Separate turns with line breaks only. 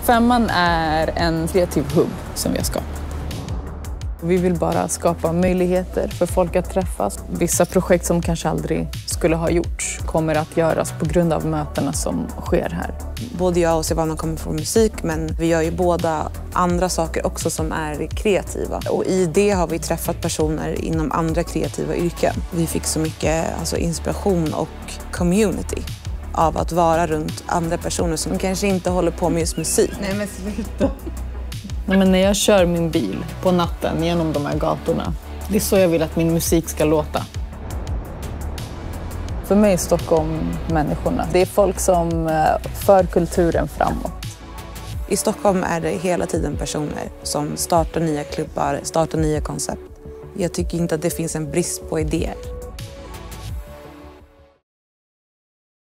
5:an är en kreativ hubb som vi har skapat. Vi vill bara skapa möjligheter för folk att träffas. Vissa projekt som kanske aldrig skulle ha gjorts kommer att göras på grund av mötena som sker här.
Både jag och Silvana kommer från musik, men vi gör ju båda andra saker också som är kreativa. Och i det har vi träffat personer inom andra kreativa yrken. Vi fick så mycket inspiration och community av att vara runt andra personer som kanske inte håller på med just musik.
Nej men sluta. Nej, men när jag kör min bil på natten genom de här gatorna, det är så jag vill att min musik ska låta. För mig är Stockholm människorna. Det är folk som för kulturen framåt.
I Stockholm är det hela tiden personer som startar nya klubbar, startar nya koncept. Jag tycker inte att det finns en brist på idéer.